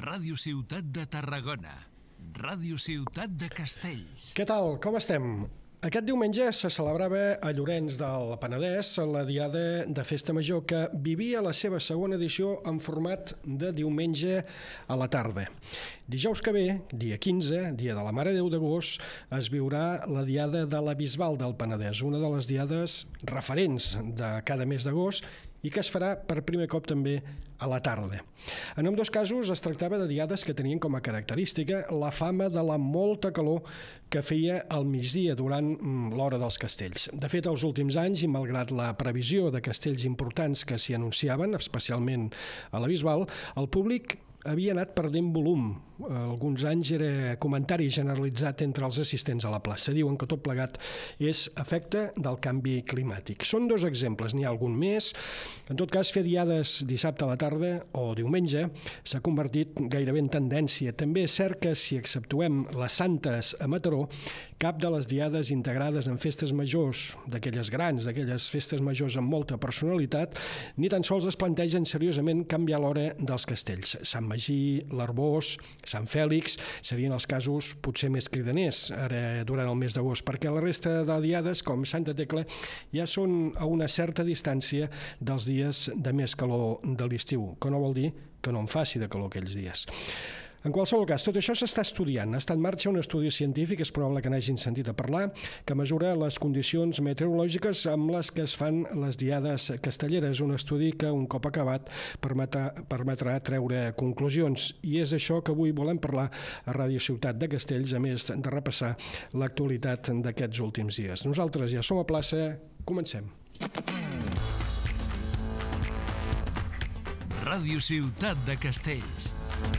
Ràdio Ciutat de Tarragona, Ràdio Ciutat de Castells. Què tal? Com estem? Aquest diumenge se celebrava a Llorenç del Penedès la Diada de Festa Major, que vivia la seva segona edició en format de diumenge a la tarda. Dijous que ve, dia 15, dia de la Mare de Déu d'Agost, es viurà la Diada de la Bisbal del Penedès, una de les diades referents de cada mes d'agost i que es farà per primer cop també a la tarda. En ambdós casos es tractava de diades que tenien com a característica la fama de la molta calor que feia al migdia durant l'hora dels castells. De fet, els últims anys, i malgrat la previsió de castells importants que s'hi anunciaven, especialment a la Bisbal, el públic havia anat perdent volum. Alguns anys era comentari generalitzat entre els assistents a la plaça. Diuen que tot plegat és efecte del canvi climàtic. Són dos exemples, n'hi ha algun més. En tot cas, fer diades dissabte a la tarda o diumenge s'ha convertit gairebé en tendència. També és cert que si exceptuem les Santes a Mataró, cap de les diades integrades en festes majors, d'aquelles grans, d'aquelles festes majors amb molta personalitat, ni tan sols es plantegen seriosament canviar l'hora dels castells. Sant Magí, l'Arbós, Sant Fèlix serien els casos potser més cridaners ara durant el mes d'agost, perquè la resta de diades, com Santa Tecla, ja són a una certa distància dels dies de més calor de l'estiu, que no vol dir que no en faci de calor aquells dies. En qualsevol cas, tot això s'està estudiant. Està en marxa un estudi científic, és probable que n'hagin sentit a parlar, que mesura les condicions meteorològiques amb les que es fan les diades castelleres. Un estudi que, un cop acabat, permetrà treure conclusions. I és això que avui volem parlar a Ràdio Ciutat de Castells, a més de repassar l'actualitat d'aquests últims dies. Nosaltres ja som a plaça, comencem. Ràdio Ciutat de Castells.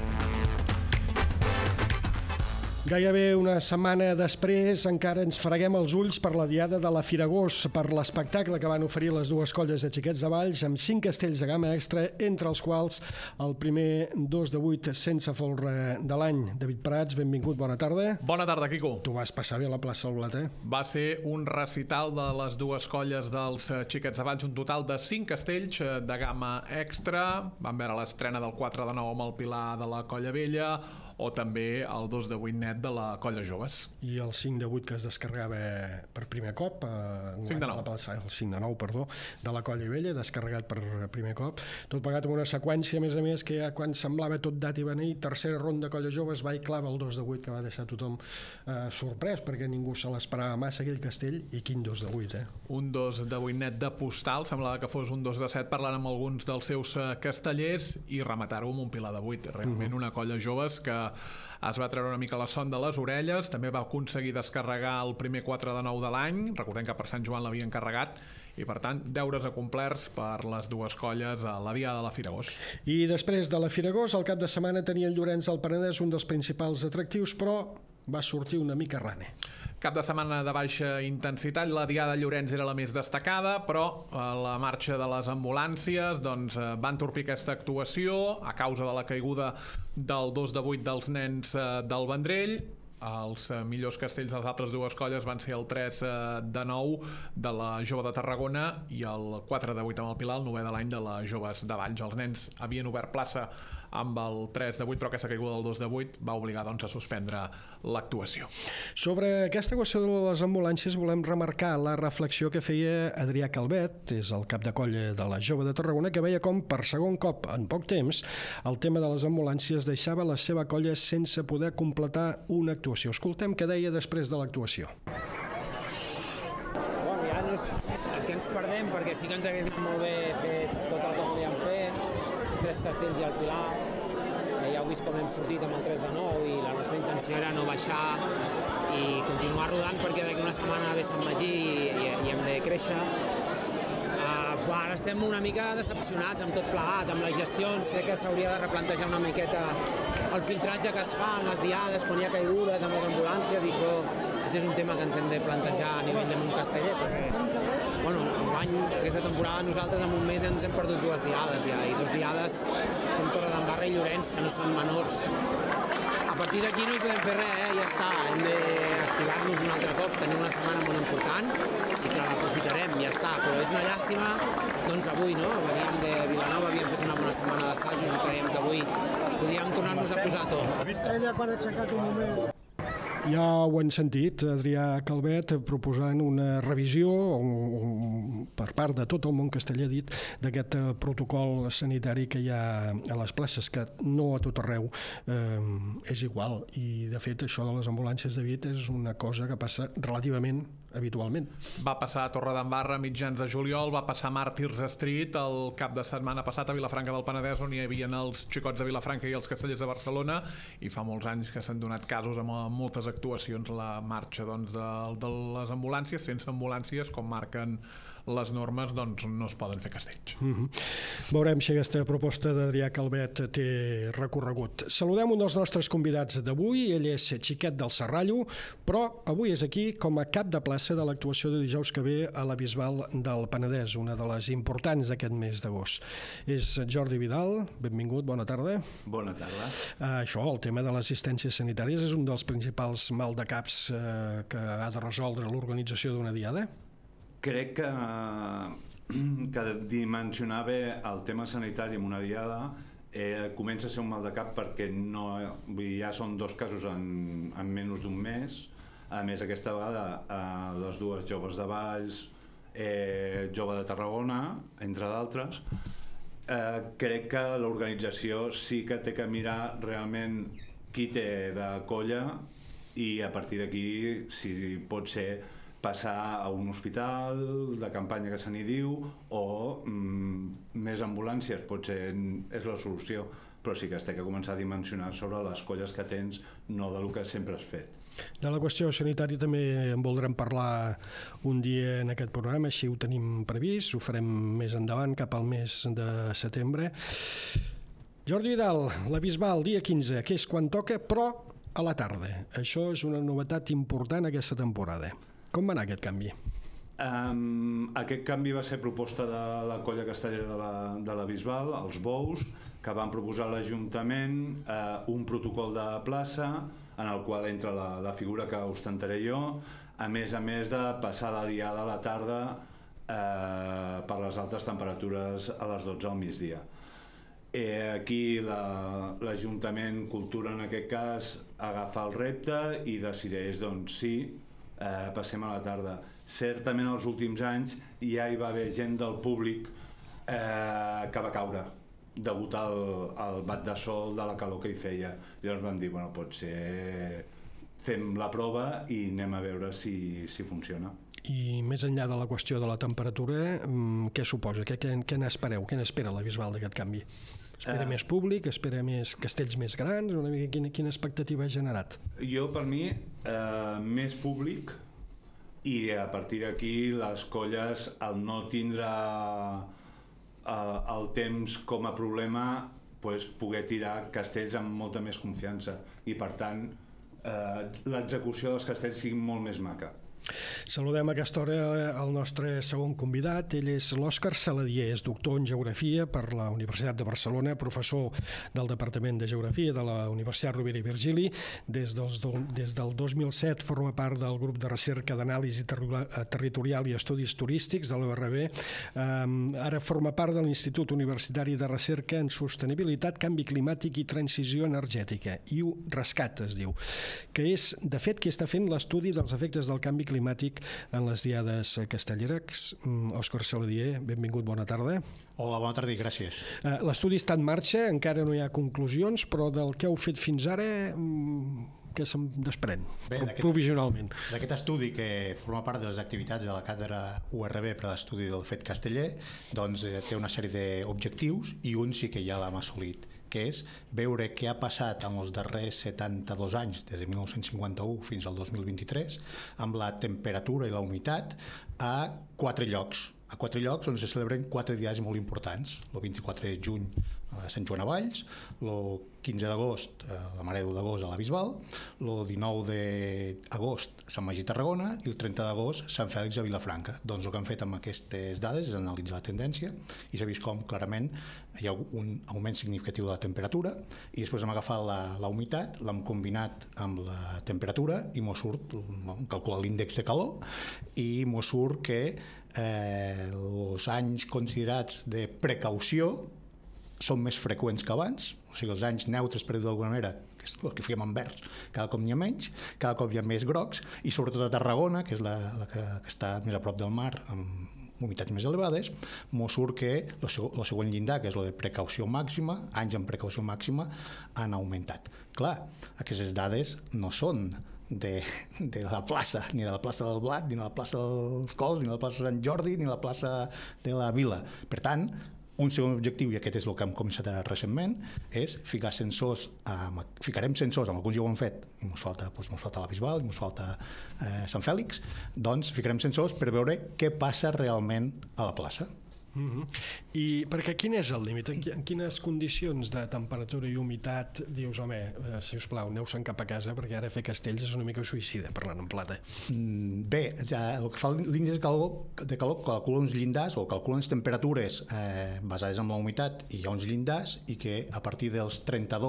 Gairebé una setmana després encara ens freguem els ulls per la Diada de la Firagós, per l'espectacle que van oferir les dues colles de Xiquets de Valls amb 5 castells de gamma extra, entre els quals el primer 2 de 8 sense folre de l'any. David Prats, benvingut, bona tarda. Bona tarda, Quico. Tu vas passar bé a la plaça del Blat, eh? Va ser un recital de les dues colles dels Xiquets de Valls, un total de 5 castells de gamma extra. Vam veure l'estrena del 4 de 9 amb el Pilar de la Colla Vella, o també el 2 de 8 net de la Colla Joves. I el 5 de 8 que es descarregava per primer cop, 5 de 9. El 5 de 9, perdó, de la Colla Vella, descarregat per primer cop. Tot plegat amb una seqüència, a més, que ja quan semblava tot dat i venir, tercera ronda Colla Joves, va i clava el 2 de 8, que va deixar tothom sorprès, perquè ningú se l'esperava massa aquell castell, i quin 2 de 8, eh? Un 2 de 8 net de postal, semblava que fos un 2 de 7, parlant amb alguns dels seus castellers i rematar-ho amb un Pilar de 8. Realment una Colla Joves que es va treure una mica la son de les orelles, també va aconseguir descarregar el primer 4 de 9 de l'any, recordem que per Sant Joan l'havien carregat, i per tant, deures acomplerts per les dues colles a la Diada de la Firagós. I després de la Firagós, al cap de setmana tenia el Llorenç del Penedès, un dels principals atractius, però va sortir una mica rane. Cap de setmana de baixa intensitat, la Diada de Llorenç era la més destacada, però la marxa de les ambulàncies va entorpir aquesta actuació a causa de la caiguda del 2 de 8 dels nens del Vendrell. Els millors castells de les altres dues colles van ser el 3 de 9 de la Jove de Tarragona i el 4 de 8 amb el Pilar, el 9 de l'any de la Joves de Valls. Els nens havien obert plaça amb el 3 de 8, però aquesta caiguda del 2 de 8 va obligar a suspendre l'actuació. Sobre aquesta qüestió de les ambulàncies volem remarcar la reflexió que feia Adrià Calvet, és el cap de colla de la Jove de Tarragona, que veia com per segon cop en poc temps el tema de les ambulàncies deixava la seva colla sense poder completar una actuació. Escoltem què deia després de l'actuació. Bueno, ja no és el que ens perdem, perquè sí que ens hagués anat molt bé fer tot el que volíem fer, els 3 castells i el Pilar. Ja heu vist com hem sortit amb el 3 de 9 i la nostra intenció era no baixar i continuar rodant, perquè d'aquí una setmana ve Sant Magí i hem de créixer. Ara estem una mica decepcionats amb tot plegat, amb les gestions. Crec que s'hauria de replantejar una miqueta el filtratge que es fa en les diades, quan hi ha caigudes amb les ambulàncies, i això és un tema que ens hem de plantejar a nivell de Montcasteller, perquè aquesta temporada nosaltres en un mes ens hem perdut 2 diades ja, i 2 diades com Torredembarra i Llorenç, que no són menors. A partir d'aquí no hi podem fer res, ja està, hem d'activar-nos un altre cop, tenim una setmana molt important, i que l'aprofitarem, ja està. Però és una llàstima, doncs avui, no? Veníem de Vilanova, havíem fet una bona setmana d'assajos i creiem que avui podíem tornar-nos a posar a to. Ella quan ha aixecat un moment. Ja ho hem sentit, Adrià Calvet proposant una revisió per part de tot el món casteller, dit, d'aquest protocol sanitari que hi ha a les places, que no a tot arreu és igual. I, de fet, això de les ambulàncies, David, és una cosa que passa relativament habitualment. Va passar a Torredembarra a mitjans de juliol, va passar a Màrtirs Street el cap de setmana passat a Vilafranca del Penedès, on hi havia els xicots de Vilafranca i els castellers de Barcelona, i fa molts anys que s'han donat casos amb moltes actuacions, la marxa doncs, de les ambulàncies, sense ambulàncies, com marquen les normes, doncs no es poden fer castells. Veurem si aquesta proposta d'Adrià Calvet té recorregut. Saludem un dels nostres convidats d'avui, ell és Xiquet del Serrallo, però avui és aquí com a cap de plaça de l'actuació de dijous que ve a la Bisbal del Penedès, una de les importants d'aquest mes d'agost. És Jordi Vidal, benvingut, bona tarda. Bona tarda. Això, el tema de l'assistència sanitària, és un dels principals maldecaps que ha de resoldre l'organització d'una diada? Crec que dimensionar bé el tema sanitari en una diada comença a ser un mal de cap perquè ja són 2 casos en menys d'un mes. A més, aquesta vegada les dues joves de Valls, jove de Tarragona, entre d'altres. Crec que l'organització sí que té que mirar realment qui té de colla i a partir d'aquí, si pot ser, passar a un hospital de campanya que se n'hi diu o més ambulàncies, potser és la solució, però sí que es té que començar a dimensionar sobre les colles que tens, no del que sempre has fet. De la qüestió sanitària també en voldrem parlar un dia en aquest programa, així ho tenim previst, ho farem més endavant, cap al mes de setembre. Jordi Vidal, la Bisbal, dia 15, que és quan toca, però a la tarda. Això és una novetat important aquesta temporada. Com va anar aquest canvi? Aquest canvi va ser proposta de la colla castellera de la Bisbal, els Bous, que van proposar a l'Ajuntament un protocol de plaça en el qual entra la figura que ostentaré jo, a més de passar la diada a la tarda per les altes temperatures a les 12 al migdia. Aquí l'Ajuntament, Cultura en aquest cas, agafa el repte i decideix, doncs sí, passem a la tarda. Certament els últims anys ja hi va haver gent del públic que va caure degut al bat de sol de la calor que hi feia. Llavors vam dir, bueno, potser fem la prova i anem a veure si funciona. I més enllà de la qüestió de la temperatura, què suposa? Què n'espereu? Què n'espera la Bisbal d'aquest canvi? Espera més públic? Espera més castells més grans? Una mica quina expectativa ha generat? Jo, per mi, més públic i a partir d'aquí les colles, al no tindre el temps com a problema, poder tirar castells amb molta més confiança i, per tant, l'execució dels castells sigui molt més maca. Saludem a aquesta hora el nostre segon convidat. Ell és l'Òscar Saladier, és doctor en Geografia per la Universitat de Barcelona, professor del Departament de Geografia de la Universitat Rovira i Virgili. Des del 2007 forma part del grup de recerca d'anàlisi territorial i estudis turístics de l'URB. Ara forma part de l'Institut Universitari de Recerca en Sostenibilitat, Canvi Climàtic i Transició Energètica, IURESCAT es diu, que és, de fet, qui està fent l'estudi dels efectes del canvi climàtic en les diades castelleres. Òscar Saladier, benvingut, bona tarda. Hola, bona tarda i gràcies. L'estudi està en marxa, encara no hi ha conclusions, però del que heu fet fins ara, què se'n desprèn, provisionalment? D'aquest estudi, que forma part de les activitats de la càtedra URB per a l'estudi del fet casteller, doncs té una sèrie d'objectius i un sí que ja l'hem assolit, que és veure què ha passat en els darrers 72 anys, des de 1951 fins al 2023, amb la temperatura i la humitat a 4 llocs a 4 llocs on se celebren 4 dies molt importants. El 24 de juny a Sant Joan a Valls, el 15 d'agost la Mare de Déu d'agost a la Bisbal, el 19 d'agost Sant Magí Tarragona i el 30 d'agost Sant Fèlix a Vilafranca. Doncs el que han fet amb aquestes dades és analitzar la tendència i s'ha vist com clarament hi ha un augment significatiu de la temperatura i després hem agafat la humitat, l'hem combinat amb la temperatura i mos surt, calcular l'índex de calor i mos surt que els anys considerats de precaució són més freqüents que abans, o sigui, els anys neutres, per dir-ho d'alguna manera, que és el que fèiem en verds, cada cop n'hi ha menys, cada cop hi ha més grocs, i sobretot a Tarragona, que és la que està més a prop del mar, amb humitats més elevades, mos surt que el següent llindar, que és el de precaució màxima, anys amb precaució màxima, han augmentat. Clar, aquestes dades no són de la plaça, ni de la plaça del Blat, ni de la plaça dels Cols, ni de la plaça Sant Jordi, ni de la plaça de la Vila. Per tant, un segon objectiu, i aquest és el que hem començat ara recentment, és ficar sensors, ficarem sensors, amb alguns ja ho hem fet, i ens falta la Bisbal, i ens falta Sant Fèlix, doncs ficarem sensors per veure què passa realment a la plaça. I perquè quin és el límit? En quines condicions de temperatura i humitat dius, home, si us plau, aneu-se'n cap a casa perquè ara fer castells és una mica suïcida, parlant en plata? Bé, el que fa l'índex de calor calcula uns llindars o calcula unes temperatures basades en la humitat i hi ha uns llindars i que a partir dels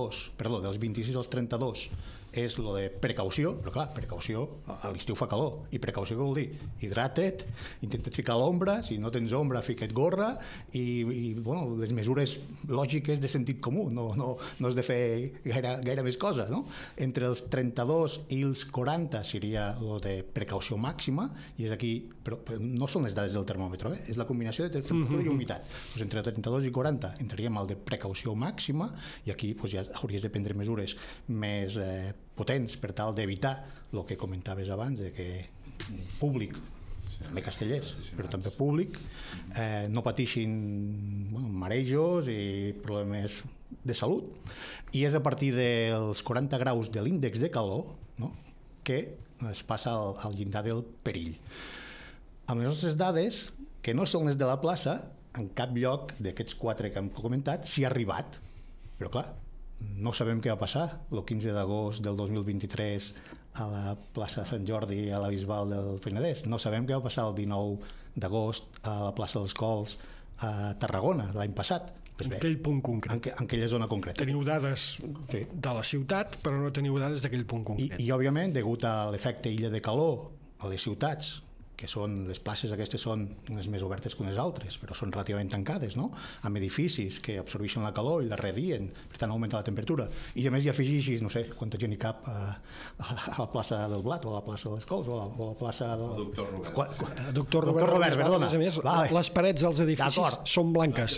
26 als 32 és lo de precaució, però clar, precaució a l'estiu fa calor, i precaució què vol dir? Hidrata't, intenta't ficar a l'ombra, si no tens ombra fica't gorra i bueno, les mesures lògiques de sentit comú, no has de fer gaire més cosa, no? Entre els 32 i els 40 seria lo de precaució màxima, i és aquí, però no són les dades del termòmetre, és la combinació de temperatura i humitat. Doncs entre 32 i 40 entraríem al de precaució màxima, i aquí ja hauries de prendre mesures més potents per tal d'evitar el que comentaves abans, de que públic, també castellers, però també públic, no pateixin marejos i problemes de salut. I és a partir dels 40 graus de l'índex de calor, no?, que es passa al llindar del perill. Amb les nostres dades, que no són les de la plaça, en cap lloc d'aquests 4 que hem comentat s'hi ha arribat. Però clar, no sabem què va passar el 15 d'agost del 2023 a la plaça de Sant Jordi a la Bisbal del Penedès. No sabem què va passar el 19 d'agost a la plaça dels Cols a Tarragona l'any passat. En aquell punt concret. En aquella zona concreta. Teniu dades de la ciutat, però no teniu dades d'aquell punt concret. I òbviament, degut a l'efecte illa de calor a les ciutats, que són, les places aquestes són unes més obertes que unes altres, però són relativament tancades, no?, amb edificis que absorbeixen la calor i la redien, per tant augmenta la temperatura. I a més hi afegeixis, no sé, quanta gent hi cap a la plaça del Blat, o a la plaça dels Cols, o a la plaça del Doctor Robert, perdona. A més, les parets dels edificis són blanques.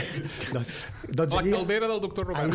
La caldera del doctor Robert.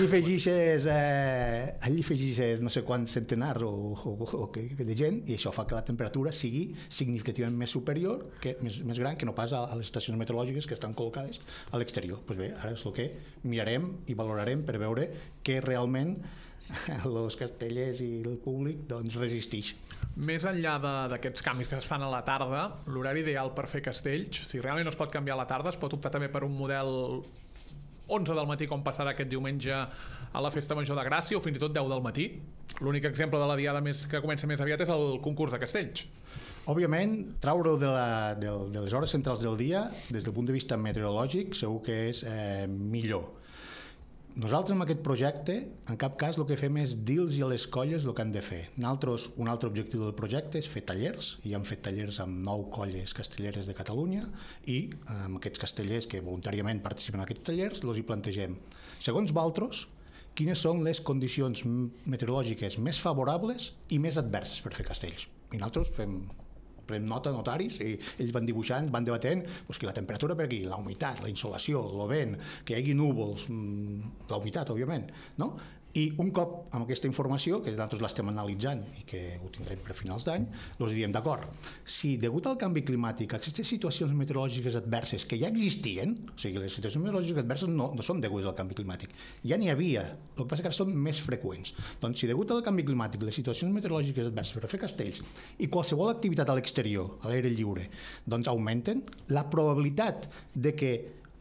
Allí afegeixes no sé quants centenars de gent, i això fa que la temperatura sigui significativament més superior, més gran, que no pas a les estacions meteorològiques que estan col·locades a l'exterior. Doncs bé, ara és el que mirarem i valorarem per veure què realment els castellers i el públic doncs resisteix. Més enllà d'aquests canvis que es fan a la tarda, l'horari ideal per fer castells, si realment no es pot canviar a la tarda, es pot optar també per un model 11 del matí, com passarà aquest diumenge a la Festa Major de Gràcia, o fins i tot 10 del matí. L'únic exemple de la diada que comença més aviat és el concurs de castells. Òbviament, traure-ho de les hores centrals del dia, des del punt de vista meteorològic, segur que és millor. Nosaltres amb aquest projecte, en cap cas el que fem és dir-los a les colles el que han de fer. Nosaltres, un altre objectiu del projecte és fer tallers, i hem fet tallers amb 9 colles castelleres de Catalunya, i amb aquests castellers que voluntàriament participen en aquests tallers, els hi plantegem, segons vosaltres, quines són les condicions meteorològiques més favorables i més adverses per fer castells. I nosaltres prenem nota, notaris, i ells van dibuixant, van debatent que la temperatura per aquí, la humitat, la insolació, el vent, que hi hagi núvols, la humitat, òbviament, no? I un cop amb aquesta informació, que nosaltres l'estem analitzant i que ho tindrem per finals d'any, els diem, d'acord, si degut al canvi climàtic aquestes situacions meteorològiques adverses que ja existien, o sigui, les situacions meteorològiques adverses no són degudes al canvi climàtic, ja n'hi havia, el que passa que ara són més freqüents. Doncs si degut al canvi climàtic les situacions meteorològiques adverses per fer castells i qualsevol activitat a l'exterior, a l'aire lliure, doncs augmenten, la probabilitat de que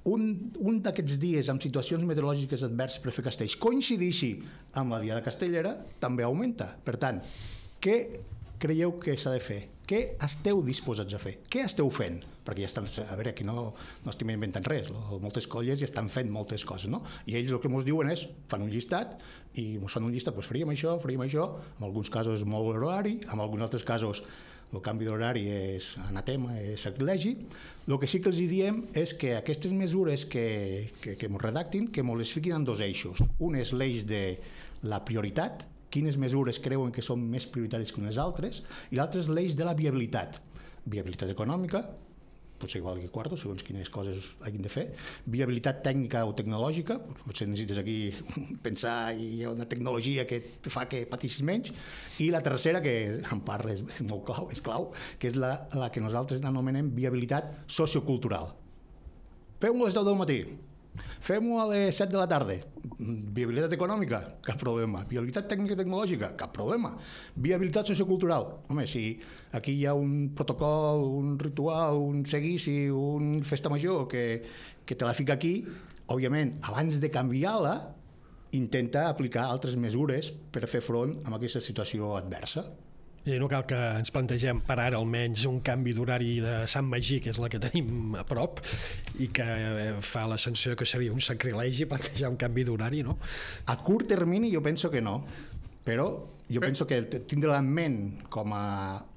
un d'aquests dies amb situacions meteorològiques adverses per fer castells coincideixi amb la Diada Castellera també augmenta. Per tant, què creieu que s'ha de fer? Què esteu disposats a fer? Què esteu fent? Perquè ja estan, a veure, aquí no estem inventant res, moltes colles ja estan fent moltes coses, no? I ells el que ens diuen és, fan un llistat, i ens fan un llistat, doncs faríem això, en alguns casos molt horari, en alguns altres casos el canvi d'horari és anatema, és sacrilegi. El que sí que els diem és que aquestes mesures que ens redactin, que ens les fiquin en dos eixos. Un és l'eix de la prioritat, quines mesures creuen que són més prioritàries que unes altres, i l'altre és l'eix de la viabilitat. Viabilitat econòmica, potser igual que quarto, segons quines coses hagin de fer. Viabilitat tècnica o tecnològica, potser necessites aquí pensar i hi ha una tecnologia que fa que pateixis menys. I la tercera, que en part és molt clau, és clau, que és la que nosaltres anomenem viabilitat sociocultural. Fem-ho a les 10 del matí, fem-ho a les 7 de la tarda. Viabilitat econòmica? Cap problema. Viabilitat tècnica i tecnològica? Cap problema. Viabilitat sociocultural? Home, si aquí hi ha un protocol, un ritual, un seguici, un festa major que te la fica aquí, òbviament, abans de canviar-la, intenta aplicar altres mesures per fer front a aquesta situació adversa. I no cal que ens plantegem per ara almenys un canvi d'horari de Sant Magí, que és la que tenim a prop, i que fa la sensació que seria un sacrilegi plantejar un canvi d'horari, no? A curt termini jo penso que no, però jo penso que tindre-la en ment com a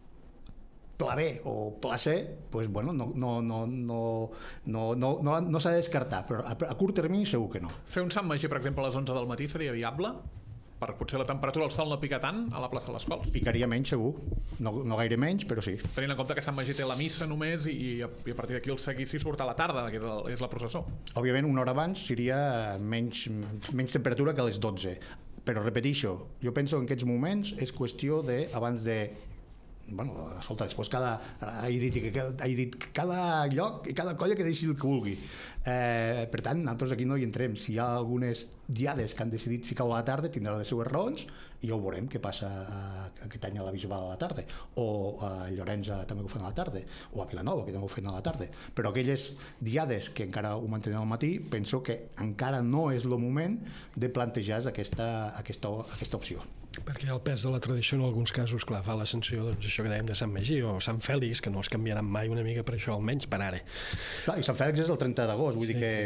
plaer o placer, pues bueno, no s'ha de descartar, però a curt termini segur que no. Fer un Sant Magí, per exemple, a les 11 del matí seria viable? Per potser la temperatura, el sol no pica tant a la plaça de les Cols. Picaria menys, segur. No gaire menys, però sí. Tenint en compte que Sant Magí té la missa només i a partir d'aquí el seguici surt a la tarda, que és la processó. Òbviament, una hora abans seria menys temperatura que a les 12. Però repeteixo, jo penso que en aquests moments és qüestió de, abans de... Bueno, escolta, després he dit cada lloc i cada colla que deixi el que vulgui. Per tant, nosaltres aquí no hi entrem. Si hi ha algunes diades que han decidit ficar-ho a la tarda, tindrà les seues raons i ja ho veurem què passa aquest any a la Bisbal a la tarda, o a Llorenç també ho fan a la tarda, o a Vilanova que també ho fan a la tarda. Però aquelles diades que encara ho mantenen al matí, penso que encara no és el moment de plantejar aquesta opció. Perquè el pes de la tradició en alguns casos, clar, fa la sensació, doncs, això que dèiem de Sant Magí o Sant Fèlix, que no es canviaran mai una mica per això, almenys per ara. Clar, i Sant Fèlix és el 30 d'agost, vull dir que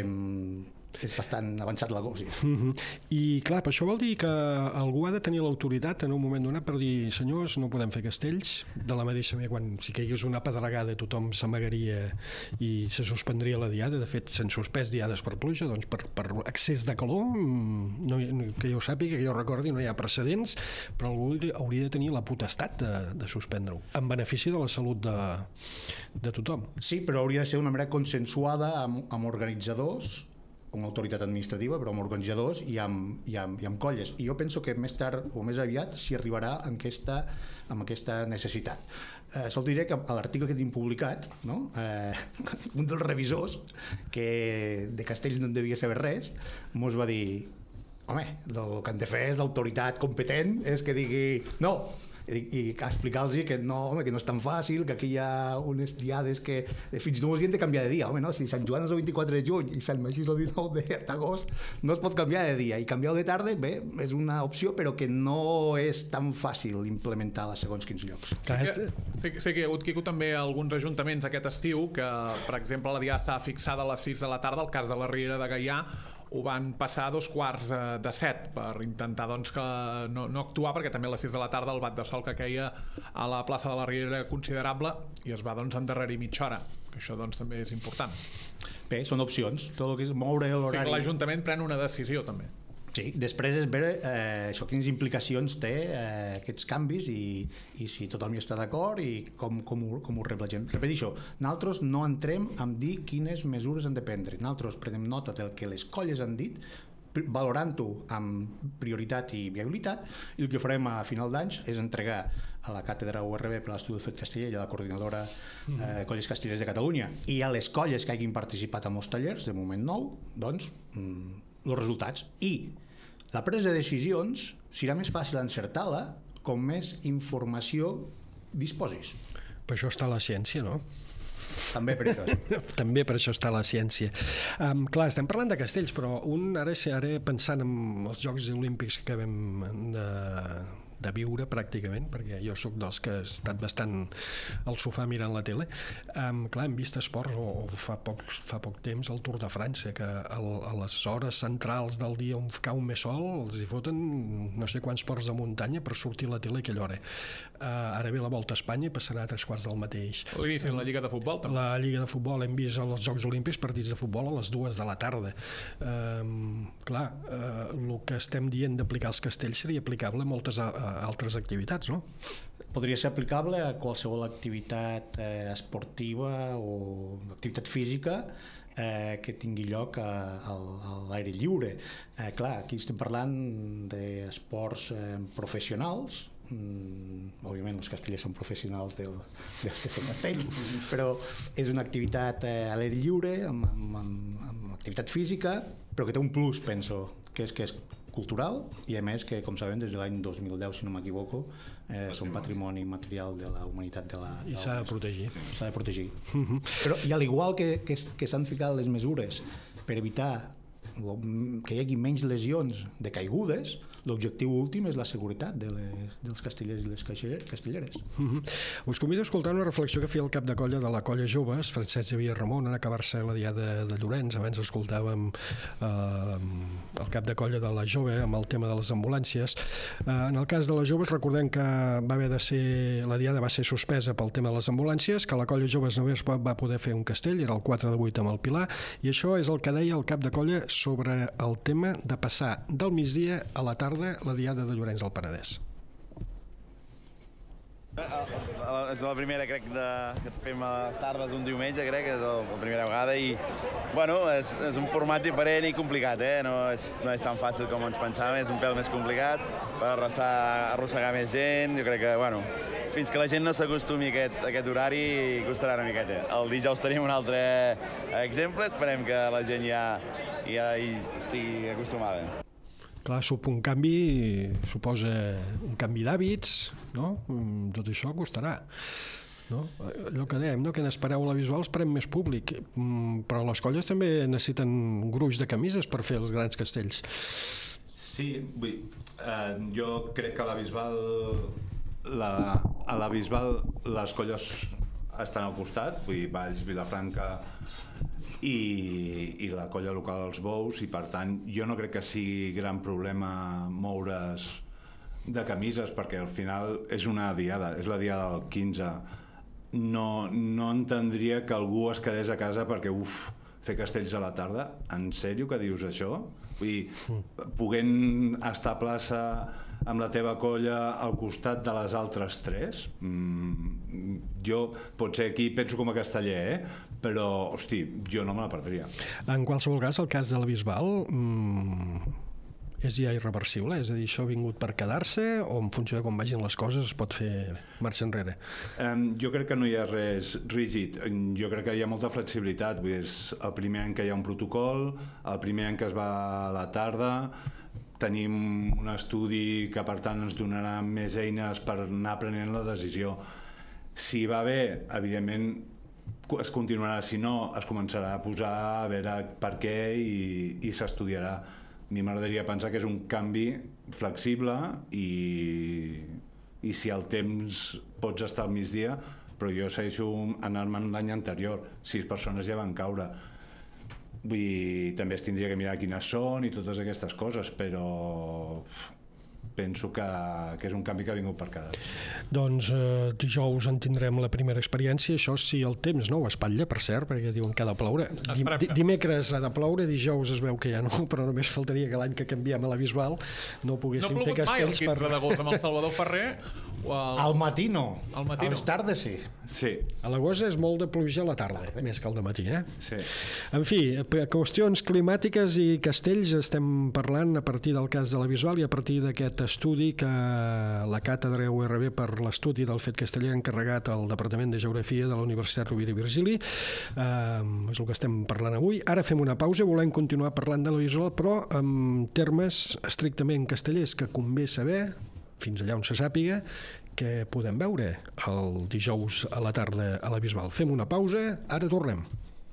és bastant avançat l'agost. Sí. I clar, per això vol dir que algú ha de tenir l'autoritat en un moment donat per dir, senyors, no podem fer castells, de la mateixa manera quan si caigués una pedregada tothom s'amagaria i se suspendria la diada. De fet, s'han suspès diades per pluja, doncs per excés de calor, que jo sàpiga, que jo recordi, no hi ha precedents, però algú hauria de tenir la potestat de suspendre-ho, en benefici de la salut de tothom. Sí, però hauria de ser d'una manera consensuada amb organitzadors, una autoritat administrativa, però amb organitzadors i amb colles. I jo penso que més tard o més aviat s'hi arribarà amb aquesta necessitat. Sol diré que a l'article que tinc publicat, no? Un dels revisors, que de Castells no en devia saber res, mos va dir, home, el que han de fer és l'autoritat competent, és que digui no, i explicar-los que no és tan fàcil, que aquí hi ha unes diades que fins i tot ens hem de canviar de dia. Home, no, si Sant Joan és el 24 de juny i Sant Magí és el 19 d'agost, no es pot canviar de dia. I canviar de tarda, bé, és una opció, però que no és tan fàcil implementar-la segons quins llocs. Sí que hi ha hagut també alguns ajuntaments aquest estiu que, per exemple, la diada estava fixada a les 6 de la tarda, el cas de la Riera de Gaià ho van passar a 2:45 per intentar doncs, que no actuar, perquè també a les 6 de la tarda el bat de sol que queia a la plaça de la Riera era considerable i es va endarrerir mitja hora, que això doncs, també és important. Bé, són opcions, tot el que és moure l'horari. Sí, l'Ajuntament pren una decisió també. Sí, després és veure això, quines implicacions té aquests canvis i si tothom hi està d'acord i com ho replegem. Repeteixo, nosaltres no entrem en dir quines mesures han de prendre. Nosaltres prenem nota del que les colles han dit, valorant-ho amb prioritat i viabilitat, i el que farem a final d'any és entregar a la càtedra URB per l'estudi del fet casteller i a la coordinadora Colles Castellers de Catalunya i a les colles que hagin participat en els tallers, de moment nou, doncs, els resultats. I la presa de decisions serà més fàcil encertar-la com més informació disposis. Per això està la ciència, no? També per això. També per això està la ciència. Clar, estem parlant de castells, però ara pensant en els Jocs Olímpics que acabem de viure pràcticament, perquè jo sóc dels que he estat bastant al sofà mirant la tele. Clar, hem vist esports, o fa poc temps, el Tour de França, que a les hores centrals del dia on cau més sol els hi foten no sé quants ports de muntanya per sortir a la tele a aquella hora. Ara ve la Volta a Espanya i passarà a 3:15 del mateix. L'inici de la Lliga de Futbol, també. La Lliga de Futbol, hem vist als Jocs Olímpics partits de futbol a les 2 de la tarda. Clar, el que estem dient d'aplicar els castells seria aplicable a moltes altres activitats, no? Podria ser aplicable a qualsevol activitat esportiva o activitat física que tingui lloc a l'aire lliure. Clar, aquí estem parlant d'esports professionals, òbviament els castellers són professionals de fer castells, però és una activitat a l'aire lliure, amb activitat física, però que té un plus, penso, que és cultural i a més que, com sabem, des de l'any 2010, si no m'equivoco, són patrimoni material de la humanitat i s'ha de protegir. S'ha de protegir. Però, i al igual que s'han ficat les mesures per evitar que hi hagi menys lesions de caigudes, l'objectiu últim és la seguretat dels castellers i les castelleres. Us convido a escoltar una reflexió que feia el cap de colla de la Colla Joves, Francesc Xavier Ramon, en acabar-se la diada de Llorenç. Abans escoltàvem el cap de colla de la Jove amb el tema de les ambulàncies. En el cas de les Joves, recordem que la diada va ser suspesa pel tema de les ambulàncies, que la Colla Joves només va poder fer un castell, era el 4 de 8 amb el Pilar, i això és el que deia el cap de colla sobre el tema de passar del migdia a la tarda la diada de Llorenç del Penedès. És la primera, crec, que fem a les tardes un diumenge, crec, és la primera vegada i, bueno, és un format diferent i complicat, no és tan fàcil com ens pensàvem, és un pèl més complicat per arrossegar més gent, jo crec que, bueno, fins que la gent no s'acostumi a aquest horari costarà una miqueta. El dijous tenim un altre exemple, esperem que la gent ja hi estigui acostumada. Clar, un canvi suposa un canvi d'hàbits, no? Tot això costarà. No? Allò que dèiem, no? Que n'espereu a la visual esperem més públic, però les colles també necessiten gruix de camises per fer els grans castells. Sí, jo crec que a la Bisbal les colles estan al costat, vull dir, Valls, Vilafranca i la colla local als Bous, i per tant jo no crec que sigui gran problema moure's de camises, perquè al final és una diada, és la diada del 15. No entendria que algú es quedés a casa perquè fer castells a la tarda, en sèrio que dius això? Vull dir, podent estar a plaça amb la teva colla al costat de les altres tres, jo potser aquí penso com a casteller, però hosti, jo no me la perdria. En qualsevol cas, el cas de la Bisbal és ja irreversible? És a dir, això ha vingut per quedar-se o en funció de com vagin les coses es pot fer marxa enrere? Jo crec que no hi ha res rígid, jo crec que hi ha molta flexibilitat. Vull dir, és el primer any que hi ha un protocol, el primer any que es va a la tarda, tenim un estudi que per tant ens donarà més eines per anar prenent la decisió. Si va bé, evidentment es continuarà, si no es començarà a posar a veure per què i s'estudiarà. A mi m'agradaria pensar que és un canvi flexible i si el temps pots estar al migdia, però jo segueixo anar-me'n l'any anterior, 6 persones ja van caure. Vull dir, també es tindria que mirar quines són i totes aquestes coses, però penso que és un canvi que ha vingut per quedar-se. Doncs dijous en tindrem la primera experiència, això sí, el temps no ho espatlla, per cert, perquè diuen que ha de ploure. Dimecres ha de ploure, dijous es veu que ja no, però només faltaria que l'any que canviem a la Bisbal no poguéssim fer castells. No ha plogut mai el 15 d'agost amb el Salvador Ferrer? Al matí no, a les tardes sí. A l'agost és molt de pluja a la tarda, més que al dematí, Sí. En fi, qüestions climàtiques i castells estem parlant a partir del cas de la Bisbal i a partir d'aquest estudi que la càtedra URB per l'estudi del fet casteller ha encarregat al Departament de Geografia de la Universitat Rovira i Virgili. És el que estem parlant avui. Ara fem una pausa, volem continuar parlant de la Bisbal, però en termes estrictament castellers, que convé saber, fins allà on se sàpiga, que podem veure el dijous a la tarda a la Bisbal. Fem una pausa, ara tornem.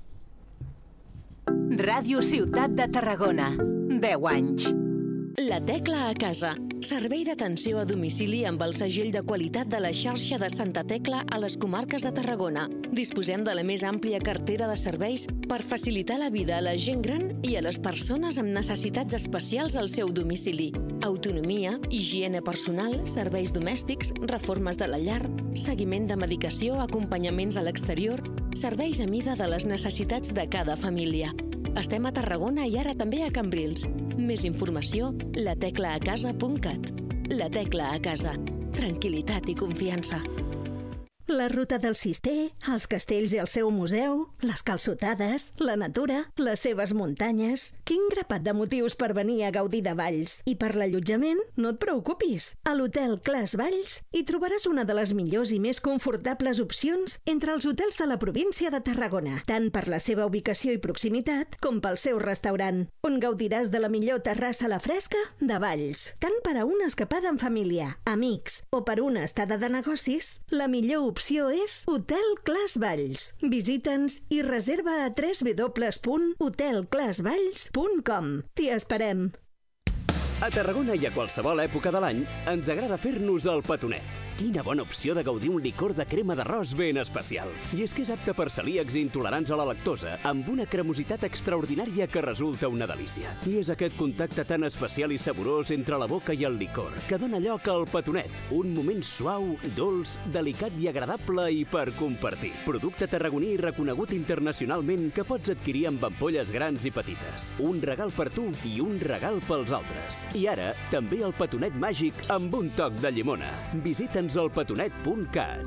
Ràdio Ciutat de Tarragona. 10 anys. La Tecla a casa. Servei d'atenció a domicili amb el segell de qualitat de la xarxa de Santa Tecla a les comarques de Tarragona. Disposem de la més àmplia cartera de serveis per facilitar la vida a la gent gran i a les persones amb necessitats especials al seu domicili. Autonomia, higiene personal, serveis domèstics, reformes de la llar, seguiment de medicació, acompanyaments a l'exterior, serveis a mida de les necessitats de cada família. Estem a Tarragona i ara també a Cambrils. Més informació, lateclaacasa.cat. La Tecla a casa. Tranquil·litat i confiança. La ruta del Cister, els castells i el seu museu, les calçotades, la natura, les seves muntanyes... Quin grapat de motius per venir a gaudir de Valls. I per l'allotjament, no et preocupis. A l'Hotel Clas Valls hi trobaràs una de les millors i més confortables opcions entre els hotels de la província de Tarragona, tant per la seva ubicació i proximitat com pel seu restaurant, on gaudiràs de la millor terrassa a la fresca de Valls. Tant per a una escapada en família, amics o per una estada de negocis, la millor opció és Hotel Clas Valls. Visita'ns i reserva a www.hotelclasvalls.com. T'hi esperem. A Tarragona i a qualsevol època de l'any ens agrada fer-nos el petonet. Quina bona opció de gaudir un licor de crema d'arròs ben especial. I és que és apte per celíacs i intolerants a la lactosa, amb una cremositat extraordinària que resulta una delícia. I és aquest contacte tan especial i saborós entre la boca i el licor que dona lloc al petonet, un moment suau, dolç, delicat i agradable i per compartir. Producte tarragoní i reconegut internacionalment que pots adquirir amb ampolles grans i petites. Un regal per tu i un regal pels altres. I ara, també el petonet màgic amb un toc de llimona. Visita'ns al petonet.cat.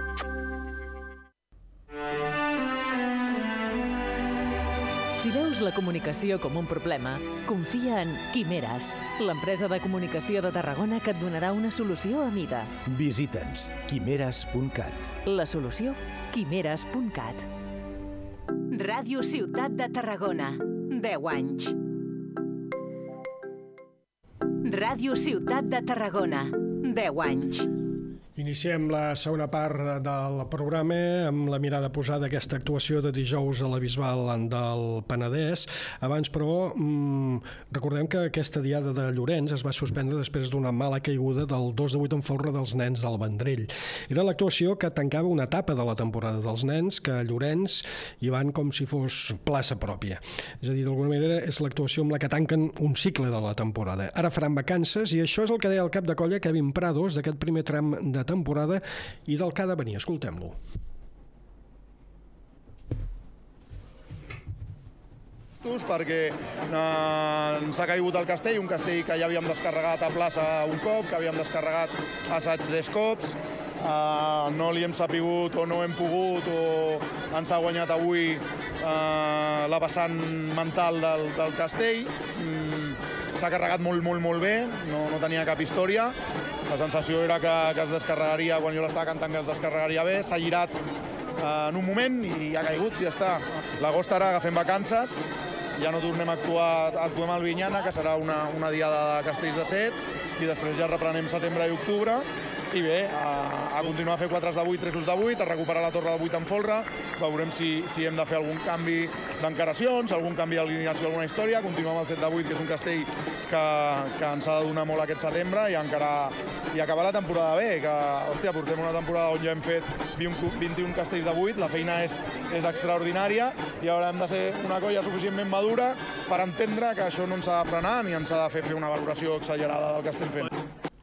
Si veus la comunicació com un problema, confia en Quimeras, l'empresa de comunicació de Tarragona que et donarà una solució a mida. Visita'ns, quimeras.cat. La solució, quimeras.cat. Ràdio Ciutat de Tarragona. 10 anys. Ràdio Ciutat de Tarragona. 10 anys. Iniciem la segona part del programa amb la mirada posada a aquesta actuació de dijous a la Bisbal del Penedès. Abans, però, recordem que aquesta diada de Llorenç es va suspendre després d'una mala caiguda del 2 de 8 en folre dels nens del Vendrell. Era l'actuació que tancava una etapa de la temporada dels nens, que a Llorenç hi van com si fos plaça pròpia. És a dir, d'alguna manera, és l'actuació amb la que tanquen un cicle de la temporada. Ara faran vacances i això és el que deia el cap de colla Kevin Prados d'aquest primer tram de temporada i del que ha de venir. Escoltem-lo. Perquè ens ha caigut el castell, un castell que ja havíem descarregat a plaça un cop, que havíem descarregat assaig 3 cops, no li hem sapigut o no hem pogut o ens ha guanyat avui la vessant mental del castell. S'ha carregat molt bé, no tenia cap història. La sensació era que es descarregaria, quan jo l'estava cantant, que es descarregaria bé. S'ha girat en un moment i ha caigut, ja està. L'agost ara agafem vacances, ja no tornem a actuar, actuem al Vinyana, que serà una diada de castells de set, i després ja reprenem setembre i octubre. I bé, a continuar a fer 4 de 8, 3 de 8, a recuperar la torre de 8 en folre, veurem si hem de fer algun canvi d'encaracions, algun canvi d'alineació, alguna història, continuem amb el 7 de 8, que és un castell que ens ha de donar molt aquest setembre i acabar la temporada bé, que, hòstia, portem una temporada on ja hem fet 21 castells de 8, la feina és extraordinària i ara hem de ser una colla suficientment madura per entendre que això no ens ha de frenar ni ens ha de fer una valoració exagerada del que estem fent.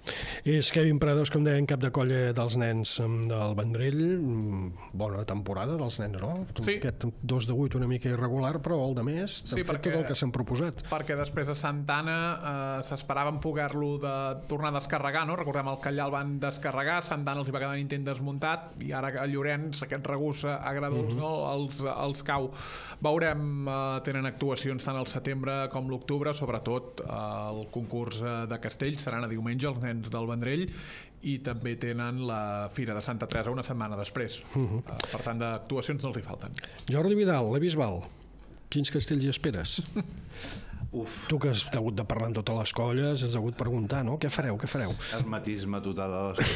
És Kevin Prados, com deien, cap de colla dels nens del Vendrell. Bona temporada dels nens, no? Sí. Aquest 2 de 8 una mica irregular, però el de més han fet tot el que s'han proposat. Perquè després de Santana s'esperaven poder-lo tornar a descarregar, no? Recordem el Callà el van descarregar, Santana els hi va quedar un intent desmuntat i ara a Llorenç aquest regús agradós, no? Els cau. Veurem, tenen actuacions tant al setembre com l'octubre, sobretot el concurs de Castells seran a diumenge els nens del Vendrell i també tenen la Fira de Santa Teresa una setmana després. Per tant, d'actuacions no els hi falten. Jordi Vidal, la Bisbal, quins castells hi esperes? Tu que has hagut de parlar amb totes les colles, has hagut de preguntar, no? Què fareu? Hermetisme total a les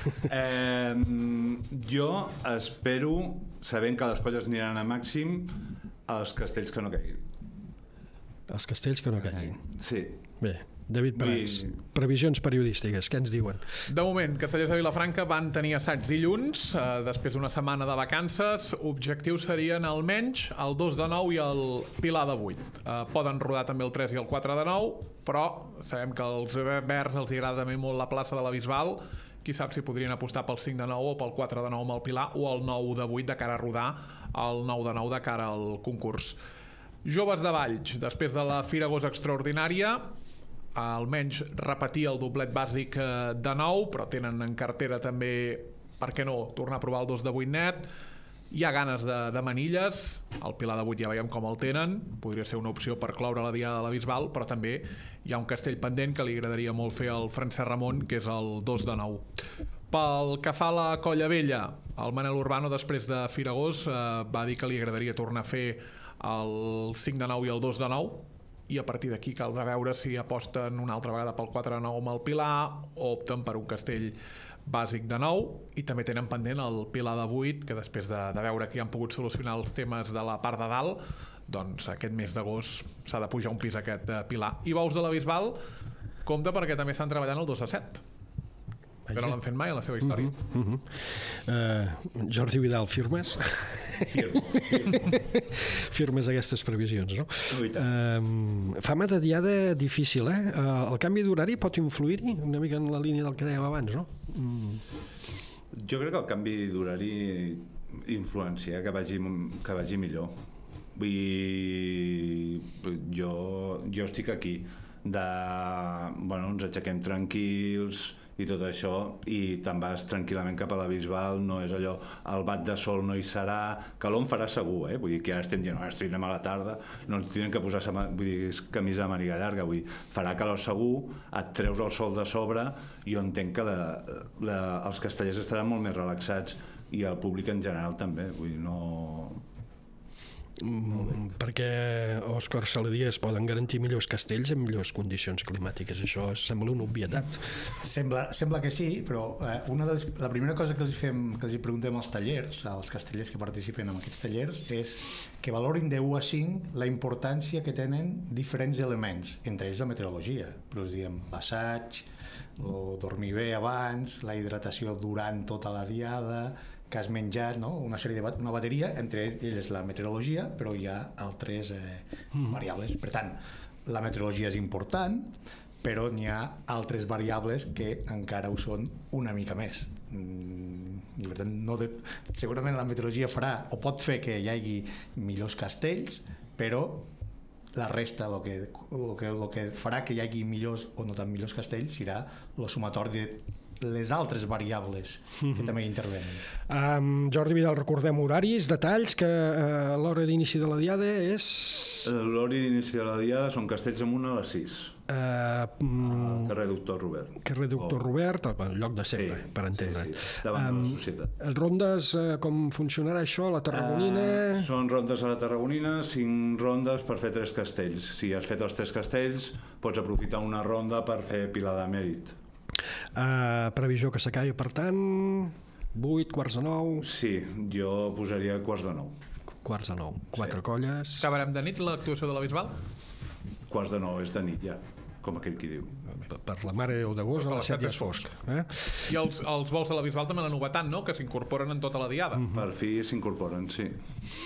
colles. Jo espero, sabent que les colles aniran a màxim, els castells que no caiguin. Els castells que no caiguin. Sí. Bé, David Prats, previsions periodístiques, què ens diuen? De moment, Castellers de Vilafranca van tenir assaig dilluns, després d'una setmana de vacances. Objectius serien almenys el 2 de 9 i el Pilar de 8. Poden rodar també el 3 i el 4 de 9, però sabem que als verds els agrada també molt la plaça de la Bisbal. Qui sap si podrien apostar pel 5 de 9 o pel 4 de 9 amb el Pilar o el 9 de 8 de cara a rodar el 9 de 9 de cara al concurs. Joves de Valls, després de la Firagosa extraordinària, almenys repetir el doblet bàsic de 9, però tenen en cartera també, per què no, tornar a provar el 2 de 8 net. Hi ha ganes de manilles, el Pilar de 8 ja veiem com el tenen, podria ser una opció per cloure la diada de la Bisbal, però també hi ha un castell pendent que li agradaria molt fer al Francesc Ramon, que és el 2 de 9. Pel que fa a la Colla Vella, el Manel Urbano, després de Firagós, va dir que li agradaria tornar a fer el 5 de 9 i el 2 de 9, i a partir d'aquí caldrà veure si aposten una altra vegada pel 4 de 9 amb el Pilar o opten per un castell bàsic de 9, i també tenen pendent el Pilar de 8, que després de veure que han pogut solucionar els temes de la part de dalt, doncs aquest mes d'agost s'ha de pujar un pis aquest Pilar. I Bous de la Bisbal, compte perquè també estan treballant el 2 de 7, que no l'han fet mai en la seva història. Jordi Vidal, firmes? Firmes aquestes previsions, no? Fama de diada difícil, eh? El canvi d'horari pot influir-hi una mica en la línia del que dèiem abans, no? Jo crec que el canvi d'horari influencia que vagi millor. Vull dir, jo estic aquí ens aixequem tranquils i tot això, i te'n vas tranquil·lament cap a la Bisbal. No és allò, el bat de sol no hi serà, calor en farà segur, vull dir que ara estem dient, anem a la tarda, no ens tenen que posar camisa de màniga llarga, vull dir, farà calor segur, et treus el sol de sobre, i jo entenc que els castellers estaran molt més relaxats, i el públic en general també, vull dir, no... Perquè Òscar Saladies poden garantir millors castells en millors condicions climàtiques. Això sembla una obvietat. Sembla que sí, però la primera cosa que els preguntem als tallers, als castellers que participen en aquests tallers, és que valorin de 1 a 5 la importància que tenen diferents elements, entre ells la meteorologia. Però us diem l'assaig, dormir bé abans, la hidratació durant tota la diada, que has menjat, no? Una bateria, entre elles la meteorologia, però hi ha altres variables. Per tant, la meteorologia és important, però n'hi ha altres variables que encara ho són una mica més. I per tant, segurament la meteorologia farà o pot fer que hi hagi millors castells, però la resta, el que farà que hi hagi millors o no tan millors castells serà el sumatori de les altres variables que també intervenen. Jordi Vidal, recordem horaris, detalls, que l'hora d'inici de la diada és... L'hora d'inici de la diada són Castells Amunt a les 6. Carrer Doctor Robert. Carrer Doctor Robert, el lloc de sempre, per entendre. Davant de la societat. Rondes, com funcionarà això? La Tarragonina... Són rondes a la Tarragonina, 5 rondes per fer 3 castells. Si has fet els 3 castells, pots aprofitar una ronda per fer Pilar de Mèrit. Previsió que s'acabi, per tant, 8, quarts de 9... Sí, jo posaria quarts de 9. Quarts de 9, 4 colles... Acabarem de nit l'actuació de la Bisbal? Quarts de 9 és de nit ja, com aquell qui diu. Per la Mare de Déu d'agost a les 7 ja és fosc. I els vols de la Bisbal també la novetat, no?, que s'incorporen en tota la diada. Per fi s'incorporen, sí.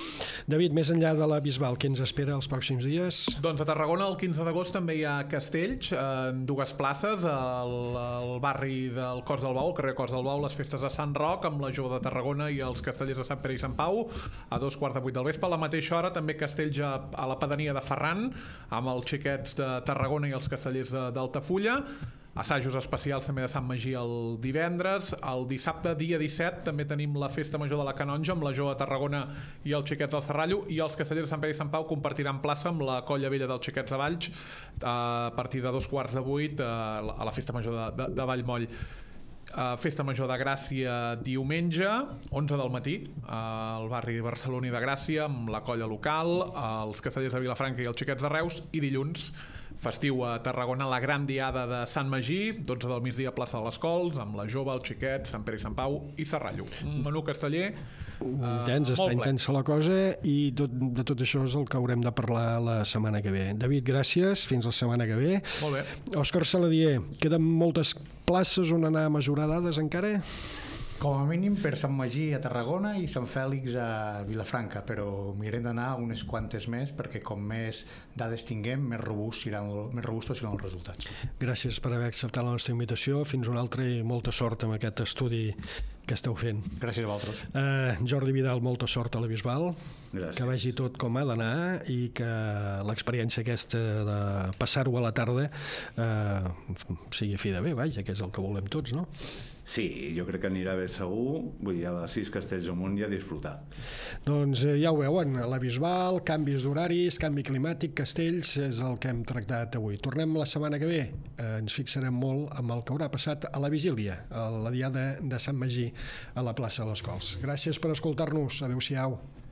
David, més enllà de la Bisbal, què ens espera els pròxims dies? Doncs a Tarragona el 15 d'agost també hi ha Castells, en dues places, al barri del Cos del Bou, al carrer Cos del Bou, les festes de Sant Roc, amb la Jove de Tarragona i els castellers de Sant Pere i Sant Pau, a 2:45 del vespre. A la mateixa hora també Castells a la pedania de Ferran, amb els xiquets de Tarragona i els castellers d'Altafulla. Assajos especials també de Sant Magí el divendres. El dissabte, dia 17, també tenim la Festa Major de la Canonja amb la Jove de Tarragona i els xiquets del Serrallo, i els castellers de Sant Pere i Sant Pau compartiran plaça amb la Colla Vella dels xiquets de Valls a partir de 2:15 a la Festa Major de Vallmoll. Festa Major de Gràcia diumenge, 11 del matí, al barri barceloní de Gràcia, amb la colla local, els castellers de Vilafranca i els xiquets de Reus, i dilluns, festiu a Tarragona, la gran diada de Sant Magí, 12 del migdia a plaça de les Cols, amb la Jove, el xiquet, Sant Pere i Sant Pau i Serrallo. Un menú casteller Està intensa la cosa, i de tot això és el que haurem de parlar la setmana que ve. David, gràcies, fins la setmana que ve. Molt bé. Òscar Saladier, queden moltes places on anar a mesurar dades encara? Com a mínim per Sant Magí a Tarragona i Sant Fèlix a Vilafranca, però mirem d'anar unes quantes més, perquè com més dades tinguem, més robustos seran els resultats. Gràcies per haver acceptat la nostra invitació. Fins una altra i molta sort amb aquest estudi que esteu fent. Gràcies a vosaltres. Jordi Vidal, molta sort a la Bisbal. Gràcies. Que vagi tot com ha d'anar i que l'experiència aquesta de passar-ho a la tarda sigui fi de bé, vaja, que és el que volem tots, no? Sí, jo crec que anirà bé segur, vull dir, a les 6 castells amunt i a disfrutar. Doncs ja ho veuen, la Bisbal, canvis d'horaris, canvi climàtic, castells, és el que hem tractat avui. Tornem la setmana que ve, ens fixarem molt amb el que haurà passat a la vigília, a la diada de Sant Magí a la plaça de les Cols. Gràcies per escoltar-nos, adeu-siau.